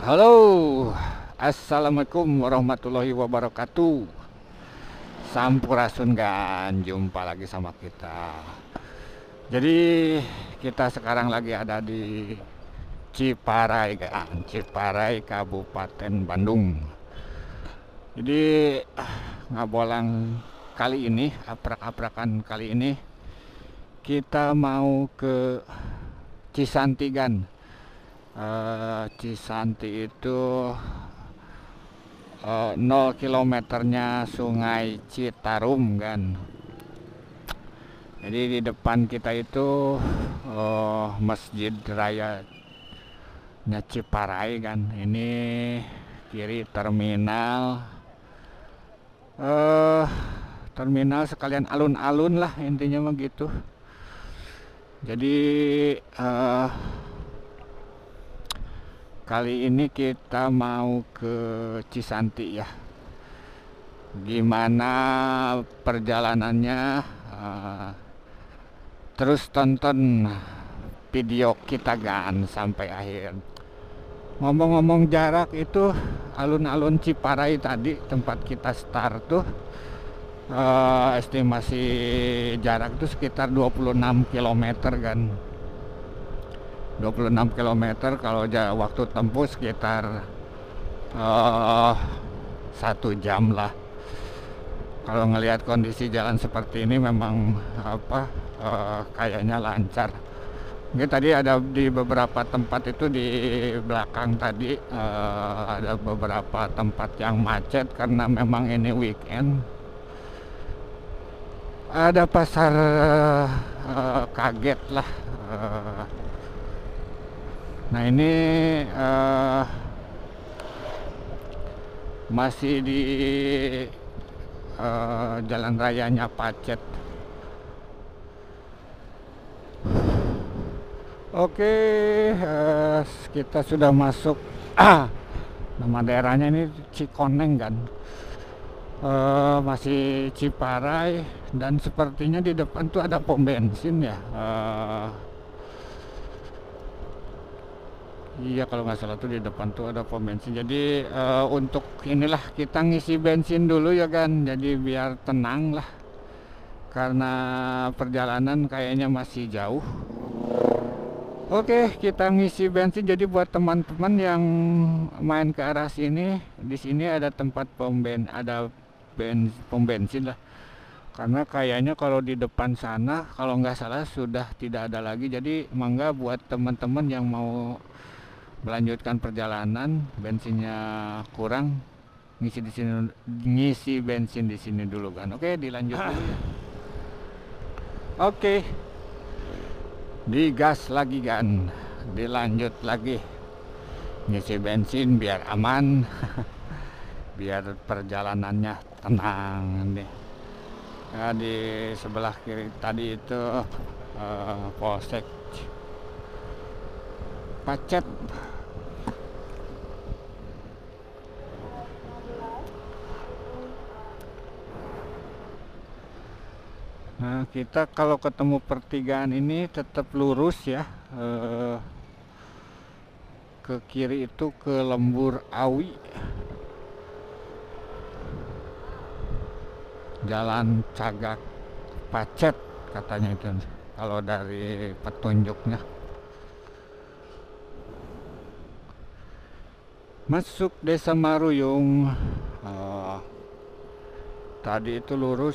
Halo, assalamualaikum warahmatullahi wabarakatuh. Sampurasun, jumpa lagi sama kita. Jadi kita sekarang lagi ada di Ciparai Ciparai Kabupaten Bandung. Jadi ngabolang kali ini, aprak-aprakan kali ini kita mau ke Cisantigan. Cisanti itu 0 kilometernya Sungai Citarum kan. Jadi di depan kita itu Masjid Raya Ciparai kan. Ini kiri terminal, terminal sekalian alun-alun lah intinya mah gitu. Jadi kali ini kita mau ke Cisanti ya. Gimana perjalanannya? Terus tonton video kita kan sampai akhir. Ngomong-ngomong jarak itu, alun-alun Ciparai tadi tempat kita start tuh estimasi jarak itu sekitar 26 km kan. 26 km kalau waktu tempuh sekitar 1 jam lah. Kalau ngelihat kondisi jalan seperti ini memang kayaknya lancar. Ini tadi ada di beberapa tempat itu di belakang tadi ada beberapa tempat yang macet karena memang ini weekend. Ada pasar kaget lah. Nah ini masih di jalan rayanya Pacet. Oke, kita sudah masuk. Nama daerahnya ini Cikoneng kan. Masih Ciparai dan sepertinya di depan tuh ada pom bensin ya. Iya kalau nggak salah tuh di depan tuh ada pom bensin. Jadi untuk inilah kita ngisi bensin dulu ya kan. Jadi biar tenang lah. Karena perjalanan kayaknya masih jauh. Oke, kita ngisi bensin. Jadi buat teman-teman yang main ke arah sini, di sini ada tempat pom bensin lah. Karena kayaknya kalau di depan sana kalau nggak salah sudah tidak ada lagi. Jadi mangga buat teman-teman yang mau melanjutkan perjalanan, bensinnya kurang, ngisi di sini, ngisi bensin di sini dulu kan. Oke, dilanjut dulu ya. Oke, digas lagi kan, dilanjut lagi ngisi bensin biar aman, biar perjalanannya tenang nih. Ya, di sebelah kiri tadi itu Polsek Pacet. Nah, kita kalau ketemu pertigaan ini tetap lurus ya. Ke kiri itu ke Lembur Awi. Jalan Cagak Pacet katanya itu kalau dari petunjuknya. Masuk Desa Maruyung. Tadi itu lurus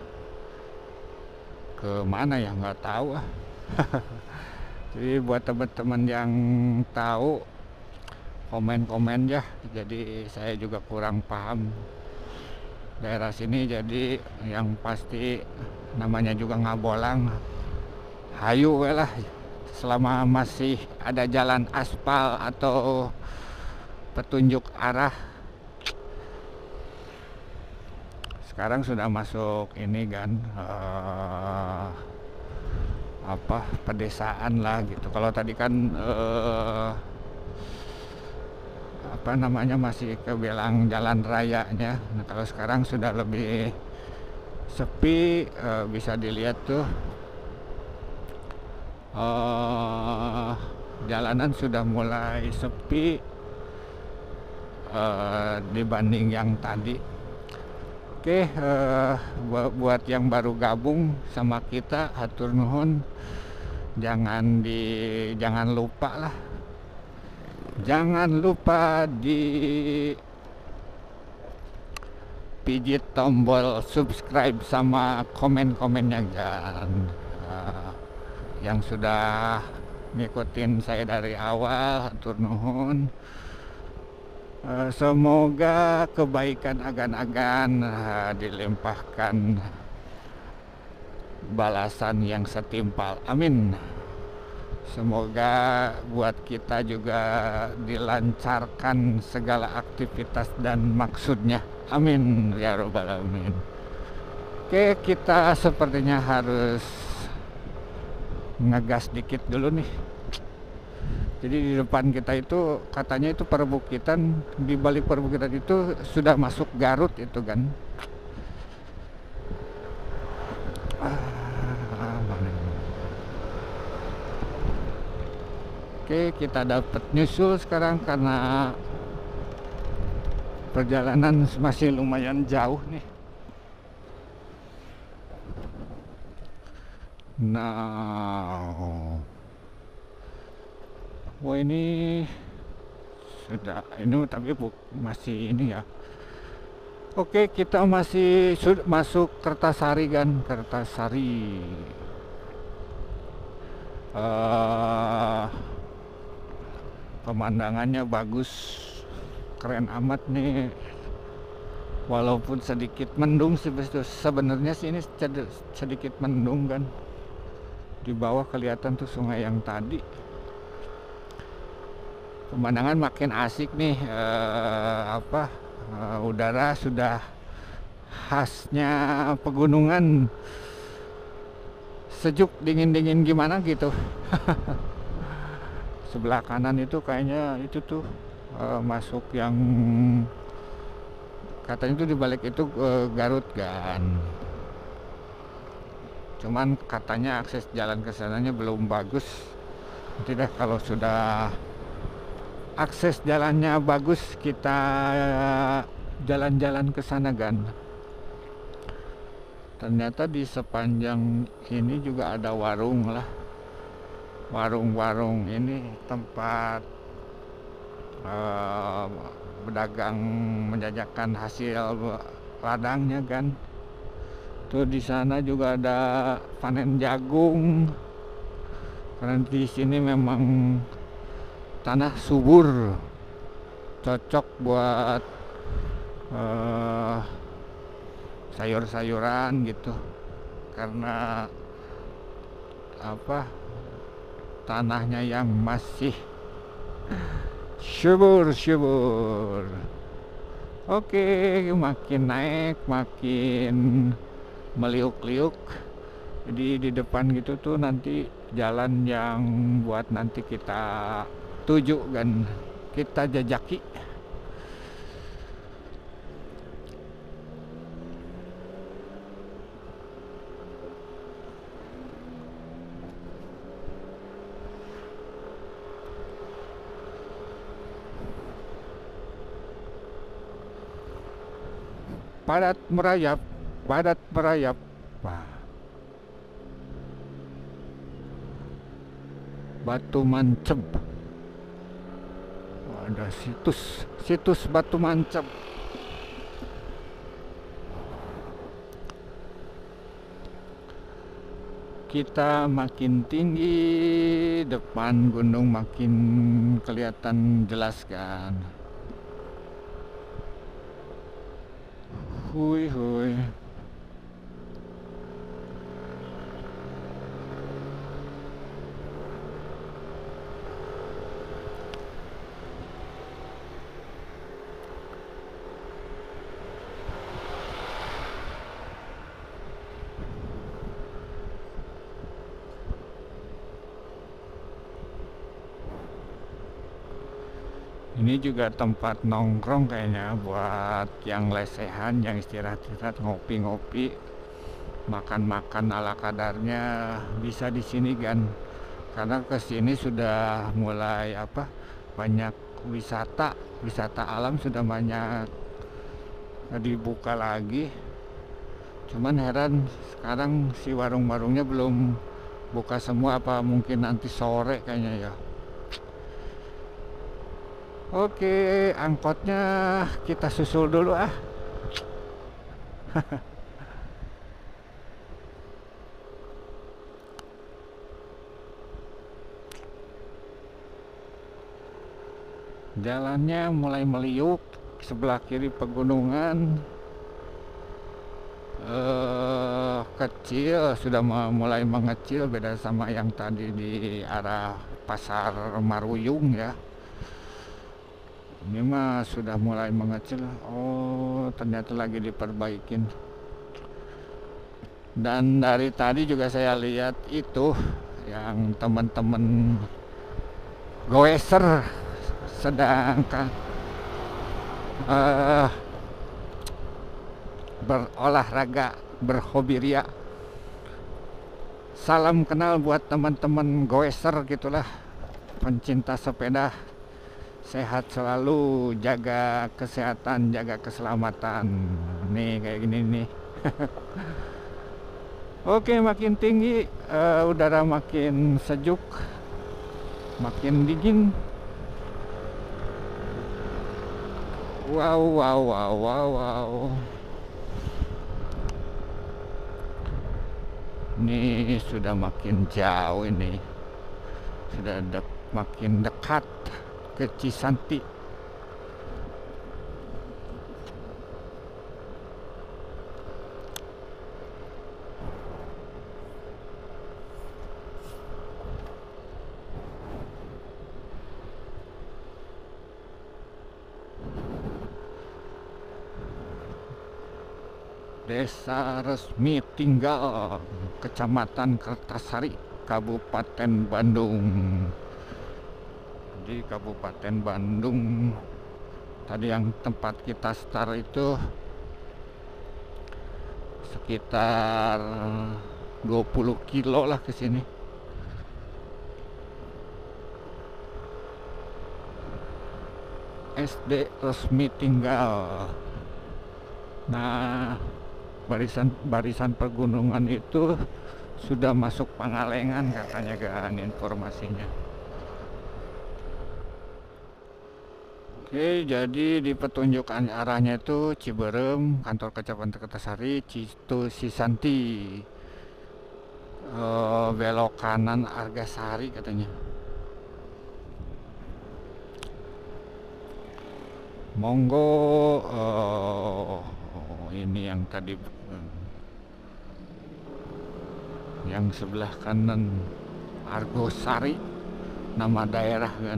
ke mana ya nggak tahu ah. Jadi buat teman-teman yang tahu komen-komen ya. Jadi saya juga kurang paham daerah sini. Jadi yang pasti namanya juga Ngabolang, hayu lah selama masih ada jalan aspal atau petunjuk arah. Sekarang sudah masuk ini kan pedesaan lah gitu. Kalau tadi kan masih kebilang jalan rayanya. Nah kalau sekarang sudah lebih sepi, bisa dilihat tuh jalanan sudah mulai sepi, dibanding yang tadi. Oke, buat yang baru gabung sama kita, hatur nuhun. Jangan lupa lah. Jangan lupa di pijit tombol subscribe sama komen-komennya kan. Yang sudah ngikutin saya dari awal, hatur nuhun. Semoga kebaikan agan-agan dilimpahkan balasan yang setimpal. Amin. Semoga buat kita juga dilancarkan segala aktivitas dan maksudnya. Amin ya robbal alamin. Oke, kita sepertinya harus ngegas dikit dulu nih. Jadi di depan kita itu katanya itu perbukitan, di balik perbukitan itu sudah masuk Garut itu kan. Oke, kita dapat nyusul sekarang karena perjalanan masih lumayan jauh nih. Nah, wah ini sudah ini tapi masih ini ya. Oke, kita masih masuk Kertasari kan, Kertasari. Pemandangannya bagus, keren amat nih. Walaupun sedikit mendung sih, sebenarnya sih ini sedikit mendung kan. Di bawah kelihatan tuh sungai yang tadi. Pemandangan makin asik nih. Udara sudah khasnya pegunungan, sejuk dingin gimana gitu. Sebelah kanan itu kayaknya itu tuh masuk yang katanya itu dibalik itu Garut kan. Cuman katanya akses jalan ke sananya belum bagus. Nanti deh kalau sudah akses jalannya bagus kita jalan-jalan ke sana kan. Ternyata di sepanjang ini juga ada warung lah. Warung-warung ini tempat berdagang, menjajakan hasil ladangnya kan. Tuh di sana juga ada panen jagung. Karena di sini memang tanah subur, cocok buat sayur-sayuran gitu. Karena tanahnya yang masih subur. Oke, makin naik makin meliuk-liuk. Jadi di depan gitu tuh nanti jalan yang buat nanti kita tuju kan, kita jajaki. Padat merayap. Wah. Batu Mancep. Ada situs Batu Mancep. Kita makin tinggi, depan gunung makin kelihatan jelas kan. Hui. Ini juga tempat nongkrong kayaknya buat yang lesehan, yang istirahat, ngopi-ngopi, makan-makan ala kadarnya bisa di sini kan. Karena ke sini sudah mulai banyak wisata wisata alam sudah banyak dibuka lagi. Cuman heran sekarang si warung-warungnya belum buka semua, apa mungkin nanti sore kayaknya ya. Oke, angkotnya kita susul dulu ah. Jalannya mulai meliuk, sebelah kiri pegunungan kecil, sudah mulai mengecil, beda sama yang tadi di arah Pasar Maruyung ya. Ini mah sudah mulai mengecil. Oh, ternyata lagi diperbaikin. Dan dari tadi juga saya lihat itu yang teman-teman goeser sedangkan berolahraga, berhobi ria. Salam kenal buat teman-teman goeser gitulah, pencinta sepeda. Sehat selalu, jaga kesehatan, jaga keselamatan. Nih kayak gini nih. Oke, makin tinggi, udara makin sejuk, makin dingin. Wow, wow, wow, wow, wow. Ini sudah makin jauh ini. Sudah makin dekat ke Cisanti. Desa resmi tinggal, Kecamatan Kertasari, Kabupaten Bandung. Di Kabupaten Bandung, tadi yang tempat kita start itu sekitar 20 kilo lah ke sini. SD resmi tinggal. Nah, barisan pegunungan itu sudah masuk Pangalengan katanya kan informasinya. Oke, jadi di petunjuk arahnya itu Ciberem, kantor Kecamatan Kertasari, Citu Cisanti, belok kanan Argasari katanya. Monggo, ini yang tadi yang sebelah kanan Argosari, nama daerah kan.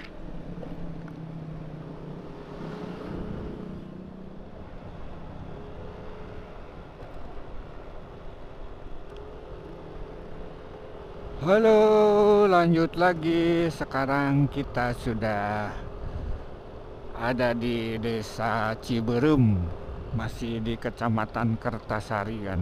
Halo, lanjut lagi. Sekarang kita sudah ada di Desa Ciberem, masih di Kecamatan Kertasari kan.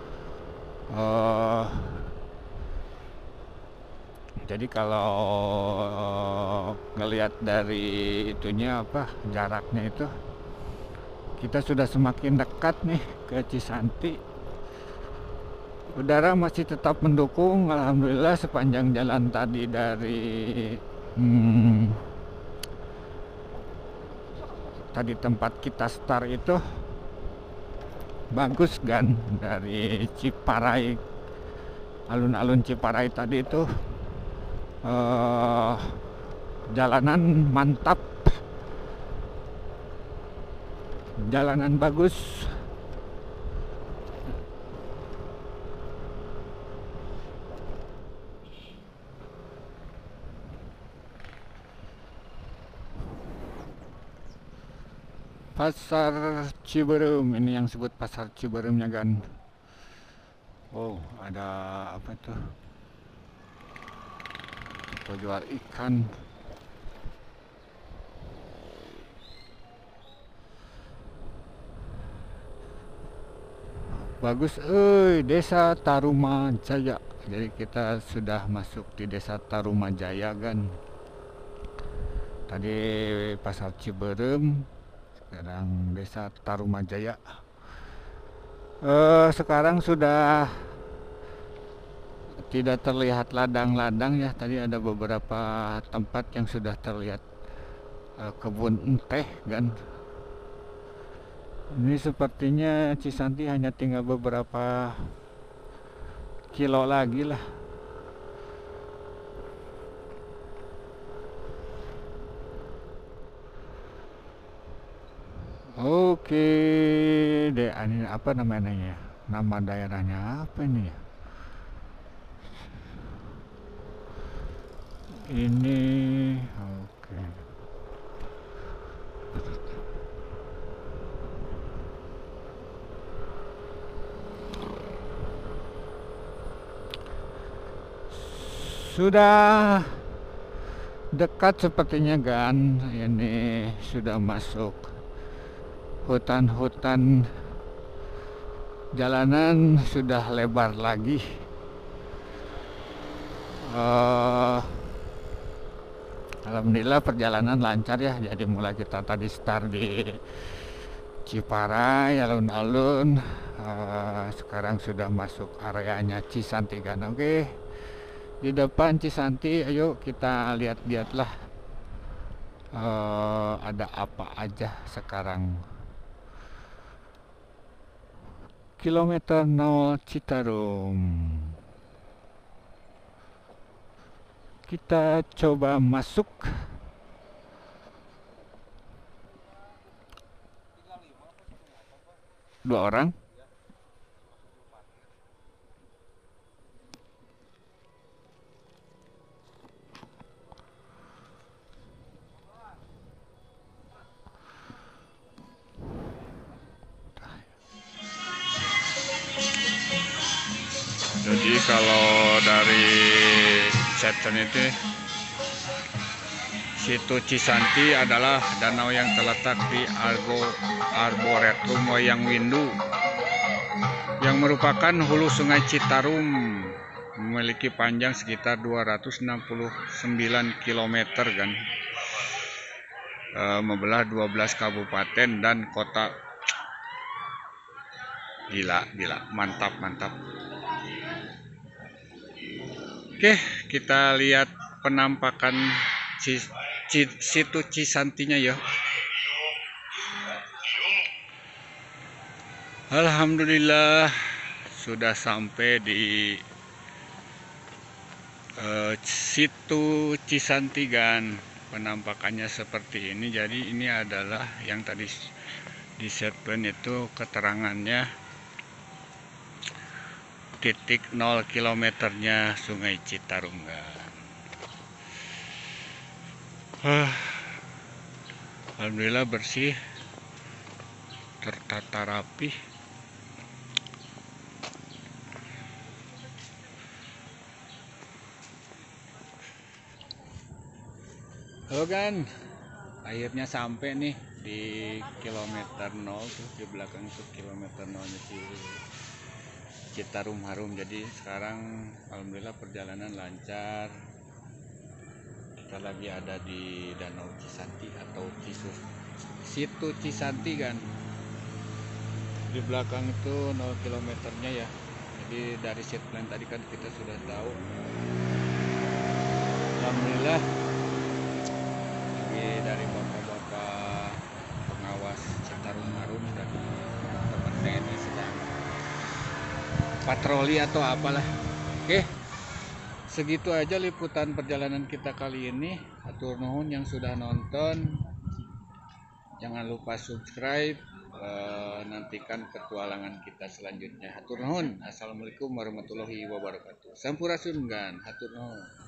Jadi kalau ngelihat dari itunya apa jaraknya itu, kita sudah semakin dekat nih ke Cisanti. Udara masih tetap mendukung, alhamdulillah. Sepanjang jalan tadi dari tadi tempat kita start itu bagus kan, dari Ciparai, alun-alun Ciparai tadi itu jalanan mantap, jalanan bagus. Pasar Ciberem, ini yang sebut Pasar Ciberemnya kan. Oh, ada apa tuh? Kita jual ikan. Bagus, Desa Tarumajaya. Jadi kita sudah masuk di Desa Tarumajaya kan. Tadi Pasar Ciberem, sekarang Desa Tarumajaya. Sekarang sudah tidak terlihat ladang-ladang ya. Tadi ada beberapa tempat yang sudah terlihat kebun teh kan. Ini sepertinya Cisanti hanya tinggal beberapa kilo lagi lah. Oke deh, ini apa namanya ya? Nama daerahnya apa ini ya? Ini oke. Sudah dekat sepertinya kan. Ini sudah masuk hutan-hutan, jalanan sudah lebar lagi. Alhamdulillah perjalanan lancar ya. Jadi mulai kita tadi start di Ciparai, alun-alun, sekarang sudah masuk areanya Cisanti kan. Oke, di depan Cisanti, ayo kita lihat-lihatlah ada apa aja sekarang. Kilometer 0 Citarum. Kita coba masuk. Dua orang. Jadi kalau dari chapter itu, situ Cisanti adalah danau yang terletak di Arboretum Wayang Windu yang merupakan hulu sungai Citarum, memiliki panjang sekitar 269 km kan, membelah 12 kabupaten dan kota. Gila, mantap. Oke, kita lihat penampakan situ Cisantinya ya. Alhamdulillah sudah sampai di situ Cisanti kan. Penampakannya seperti ini. Jadi ini adalah yang tadi di set plan itu keterangannya. Titik 0 kilometernya Sungai Citarum kan. Alhamdulillah bersih, tertata rapi. Halo kan, akhirnya sampai nih di kilometer 0 tuh, di belakang itu kilometer 0-nya Citarum Harum. Jadi sekarang alhamdulillah perjalanan lancar. Kita lagi ada di Danau Cisanti atau situ Cisanti kan. Di belakang itu 0 kilometernya ya. Jadi dari set plan tadi kan kita sudah tahu. Alhamdulillah dari bapak-bapak pengawas Citarum Harum dan teman-teman TNI sedang patroli atau apalah. Oke, segitu aja liputan perjalanan kita kali ini. Hatur nuhun yang sudah nonton, jangan lupa subscribe. Nantikan petualangan kita selanjutnya. Hatur nuhun. Assalamualaikum warahmatullahi wabarakatuh. Sampurasun gan. Hatur nuhun.